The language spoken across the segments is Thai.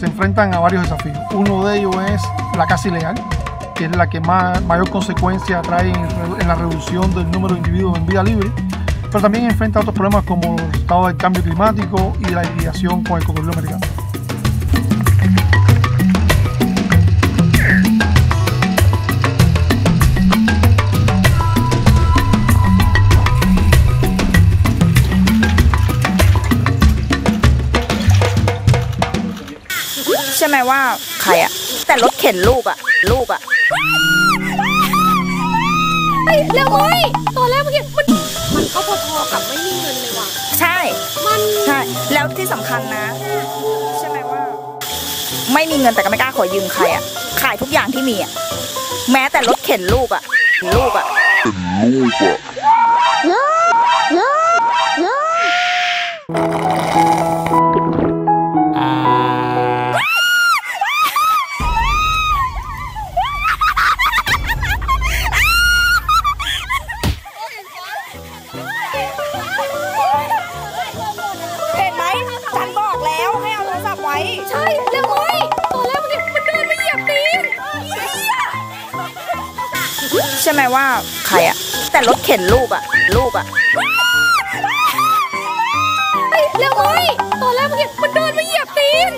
se enfrentan a varios desafíos. Uno de ellos es la caza ilegal, que es la que mayor consecuencia trae en la reducción del número de individuos en vida libre, pero también enfrenta otros problemas como los resultados del cambio climático y de la lidiación con el cocodrilo americano. ใช่ไหมว่าใครอะแต่รถเข็นลูกอะเร็วไหมตอนแรกเมื่อกี้มันก็พอๆกับไม่มีเงินเลยว่ะใช่แล้วที่สำคัญนะใช่ไหมว่าไม่มีเงินแต่ก็ไม่กล้าขอยืมใครอะขายทุกอย่างที่มีอะแม้แต่รถเข็นลูกอะใช่เร็วไหมตอนแรกเมื่อกี้มันเดินมาเหยียบตีนใช่ไหมว่าใครอะแต่รถเข็นลูกอะเร็วไหมตอนแรกเมื่อกี้มันเดินมาเหยียบตีน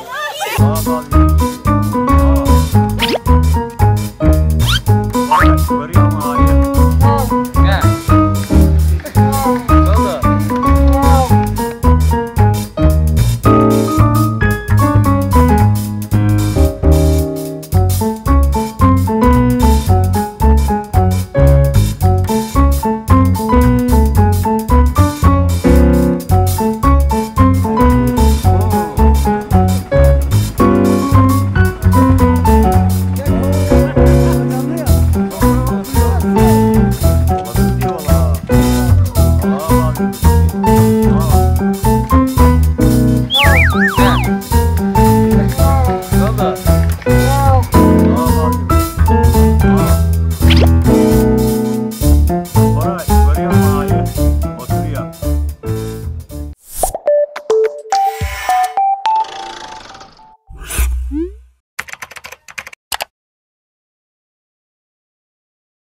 Hmm?